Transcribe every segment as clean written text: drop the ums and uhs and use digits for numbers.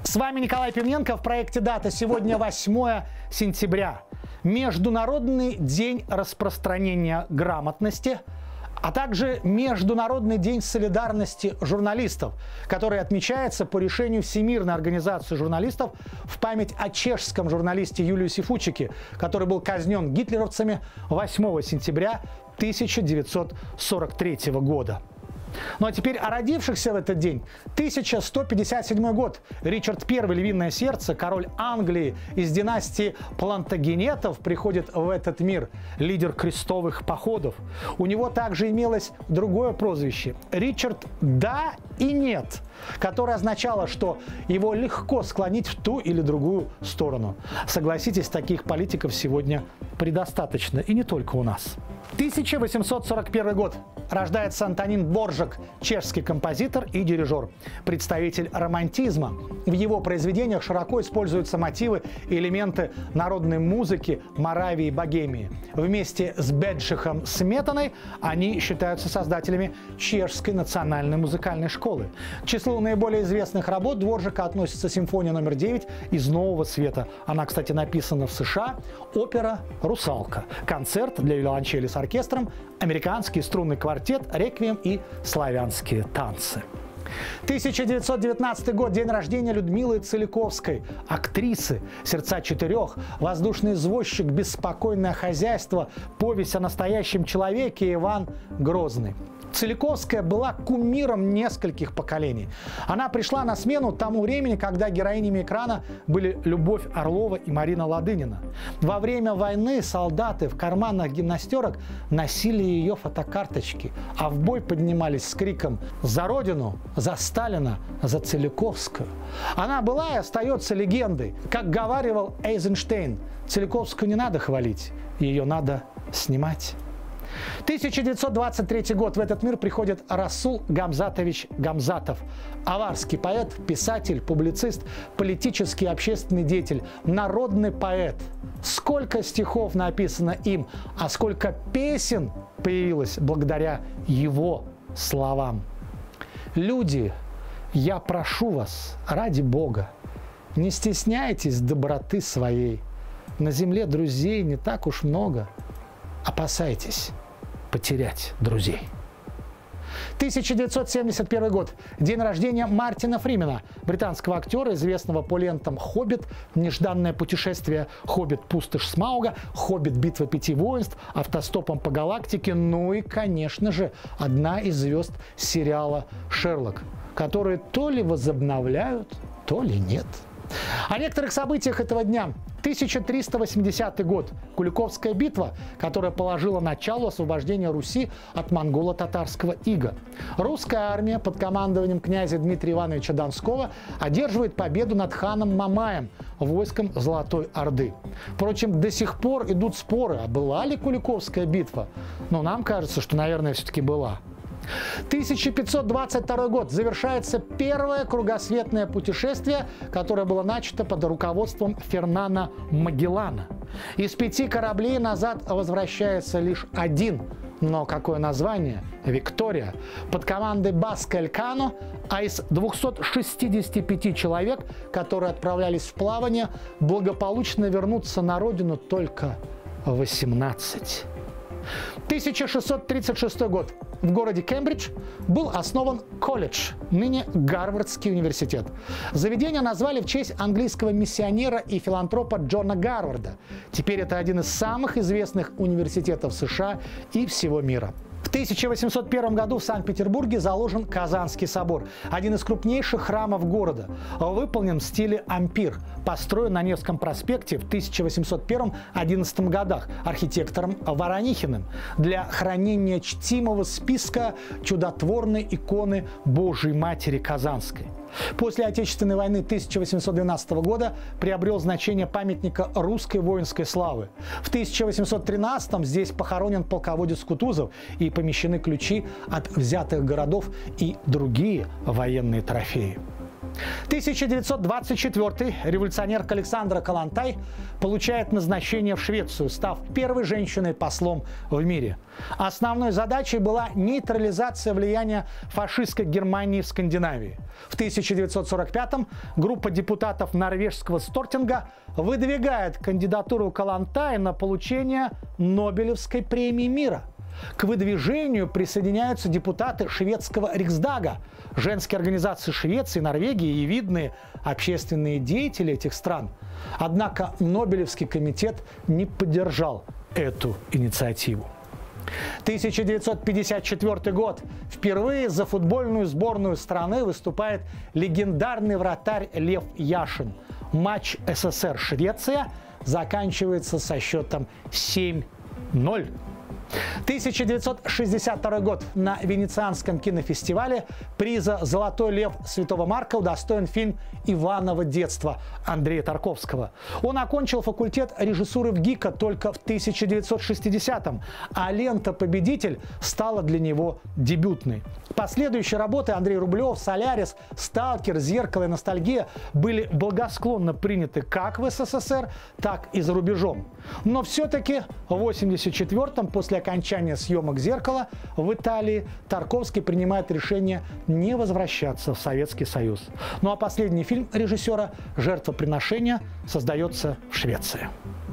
С вами Николай Пивненко в проекте «Дата». Сегодня 8 сентября. Международный день распространения грамотности, а также Международный день солидарности журналистов, который отмечается по решению Всемирной организации журналистов в память о чешском журналисте Юлиусе Фучике, который был казнен гитлеровцами 8 сентября 1943 года. Ну а теперь о родившихся в этот день. 1157 год. Ричард I, львиное сердце, король Англии из династии Плантагенетов, приходит в этот мир. Лидер крестовых походов. У него также имелось другое прозвище – Ричард «Да и нет», которое означало, что его легко склонить в ту или другую сторону. Согласитесь, таких политиков сегодня предостаточно, и не только у нас. 1841 год. Рождается Антонин Дворжак, чешский композитор и дирижер, представитель романтизма. В его произведениях широко используются мотивы и элементы народной музыки Моравии и Богемии. Вместе с Беджихом Сметаной они считаются создателями чешской национальной музыкальной школы. К числу наиболее известных работ Дворжака относится симфония номер 9 из «Нового света». Она, кстати, написана в США. Опера «Русалка», концерт для виолончели с оркестром, американский струнный квартет, реквием и славянские танцы. 1919 год. День рождения Людмилы Целиковской, актрисы «Сердца четырех», «Воздушный извозчик», «Беспокойное хозяйство», повесть о настоящем человеке, Иван Грозный. Целиковская была кумиром нескольких поколений. Она пришла на смену тому времени, когда героинями экрана были Любовь Орлова и Марина Ладынина. Во время войны солдаты в карманах гимнастерок носили ее фотокарточки, а в бой поднимались с криком «За Родину! За Сталина! За Целиковскую!». Она была и остается легендой. Как говаривал Эйзенштейн, Целиковскую не надо хвалить, ее надо снимать. 1923 год. В этот мир приходит Расул Гамзатович Гамзатов. Аварский поэт, писатель, публицист, политический и общественный деятель, народный поэт. Сколько стихов написано им, а сколько песен появилось благодаря его словам. Люди, я прошу вас, ради Бога, не стесняйтесь доброты своей. На земле друзей не так уж много. Опасайтесь потерять друзей. 1971 год. День рождения Мартина Фримена, британского актера, известного по лентам «Хоббит», «Нежданное путешествие», «Хоббит. Пустошь Смауга», «Хоббит. Битва пяти воинств», «Автостопом по галактике», ну и, конечно же, одна из звезд сериала «Шерлок», который то ли возобновляют, то ли нет. О некоторых событиях этого дня. 1380 год. Куликовская битва, которая положила начало освобождению Руси от монголо-татарского ига. Русская армия под командованием князя Дмитрия Ивановича Донского одерживает победу над ханом Мамаем, войском Золотой Орды. Впрочем, до сих пор идут споры, а была ли Куликовская битва? Но нам кажется, что, наверное, все-таки была. 1522 год. Завершается первое кругосветное путешествие, которое было начато под руководством Фернана Магеллана. Из 5 кораблей назад возвращается лишь один. Но какое название? «Виктория», под командой Баско Элькано, а из 265 человек, которые отправлялись в плавание, благополучно вернутся на родину только 18. 1636 год. В городе Кембридж был основан колледж, ныне Гарвардский университет. Заведение назвали в честь английского миссионера и филантропа Джона Гарварда. Теперь это один из самых известных университетов США и всего мира. В 1801 году в Санкт-Петербурге заложен Казанский собор, один из крупнейших храмов города. Выполнен в стиле ампир, построен на Невском проспекте в 1801-1811 годах архитектором Воронихиным для хранения чтимого списка чудотворной иконы Божией Матери Казанской. После Отечественной войны 1812 года приобрел значение памятника русской воинской славы. В 1813 здесь похоронен полководец Кутузов и помещены ключи от взятых городов и другие военные трофеи. 1924 революционерка Александра Калантай получает назначение в Швецию, став первой женщиной-послом в мире. Основной задачей была нейтрализация влияния фашистской Германии в Скандинавии. В 1945-м группа депутатов норвежского Стортинга выдвигает кандидатуру Калантай на получение Нобелевской премии мира. К выдвижению присоединяются депутаты шведского Риксдага, женские организации Швеции, Норвегии и видные общественные деятели этих стран. Однако Нобелевский комитет не поддержал эту инициативу. 1954 год. Впервые за футбольную сборную страны выступает легендарный вратарь Лев Яшин. Матч СССР-Швеция заканчивается со счетом 7-0. 1962 год. На Венецианском кинофестивале приза «Золотой лев» Святого Марка удостоен фильм «Иваново детство» Андрея Тарковского. Он окончил факультет режиссуры в ГИКа только в 1960-м, а лента «Победитель» стала для него дебютной. Последующие работы Андрей Рублев, «Солярис», «Сталкер», «Зеркало» и «Ностальгия» были благосклонно приняты как в СССР, так и за рубежом. Но все-таки в 1984-м, после окончания съемок «Зеркала» в Италии, Тарковский принимает решение не возвращаться в Советский Союз. Ну а последний фильм режиссера «Жертвоприношение» создается в Швеции.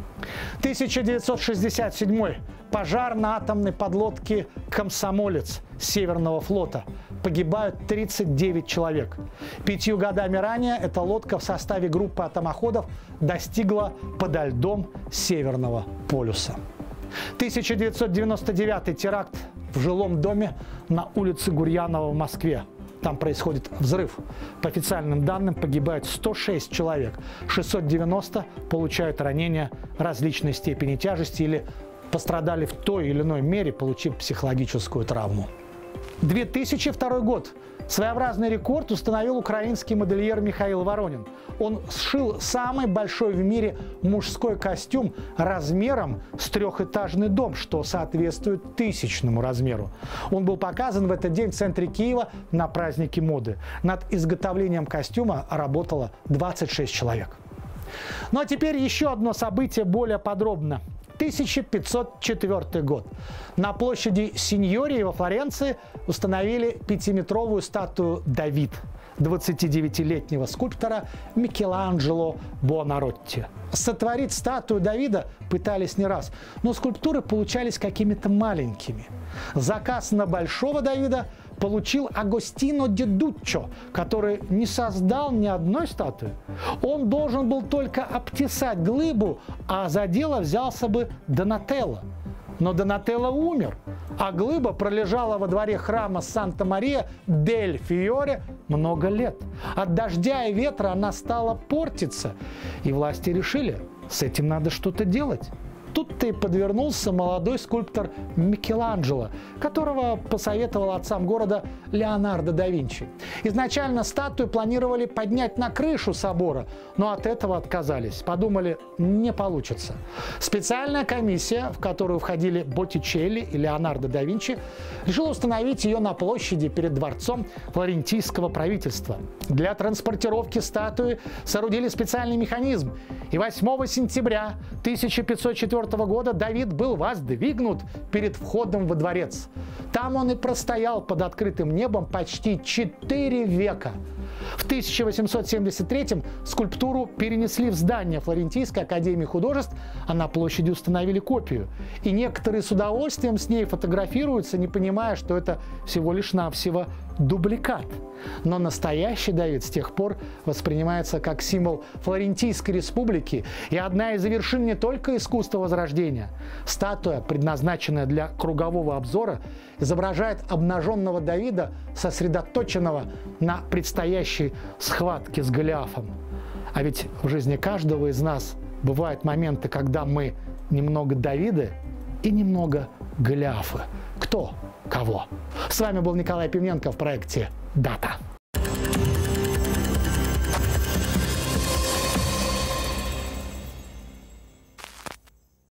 1967. Пожар на атомной подлодке «Комсомолец» Северного флота. Погибают 39 человек. 5 годами ранее эта лодка в составе группы атомоходов достигла подо льдом Северного полюса. 1999. Теракт в жилом доме на улице Гурьянова в Москве. Там происходит взрыв. По официальным данным погибает 106 человек. 690 получают ранения различной степени тяжести или пострадали в той или иной мере, получив психологическую травму. 2002 год. Своеобразный рекорд установил украинский модельер Михаил Воронин. Он сшил самый большой в мире мужской костюм размером с трехэтажный дом, что соответствует 1000-му размеру. Он был показан в этот день в центре Киева на празднике моды. Над изготовлением костюма работало 26 человек. Ну а теперь еще одно событие более подробно. 1504 год. На площади Синьории во Флоренции установили 5-метровую статую Давид 29-летнего скульптора Микеланджело Буонаротти. Сотворить статую Давида пытались не раз, но скульптуры получались какими-то маленькими. Заказ на большого Давида получил Агостино ди Дуччо, который не создал ни одной статуи. Он должен был только обтесать глыбу, а за дело взялся бы Донателло. Но Донателло умер, а глыба пролежала во дворе храма Санта-Мария-дель-Фиоре много лет. От дождя и ветра она стала портиться, и власти решили, с этим надо что-то делать. Тут-то и подвернулся молодой скульптор Микеланджело, которого посоветовал отцам города Леонардо да Винчи. Изначально статую планировали поднять на крышу собора, но от этого отказались. Подумали, не получится. Специальная комиссия, в которую входили Боттичелли и Леонардо да Винчи, решила установить ее на площади перед дворцом флорентийского правительства. Для транспортировки статуи соорудили специальный механизм, и 8 сентября 1504 года Давид был воздвигнут перед входом во дворец. Там он и простоял под открытым небом почти 4 века. В 1873-м скульптуру перенесли в здание Флорентийской академии художеств, а на площади установили копию. И некоторые с удовольствием с ней фотографируются, не понимая, что это всего лишь навсего дубликат. Но настоящий Давид с тех пор воспринимается как символ Флорентийской республики и одна из вершин не только искусства Возрождения. Статуя, предназначенная для кругового обзора, изображает обнаженного Давида, сосредоточенного на предстоящей схватке с Голиафом. А ведь в жизни каждого из нас бывают моменты, когда мы немного Давиды и немного Голиафы. Кто кого? С вами был Николай Пивненко в проекте «Дата».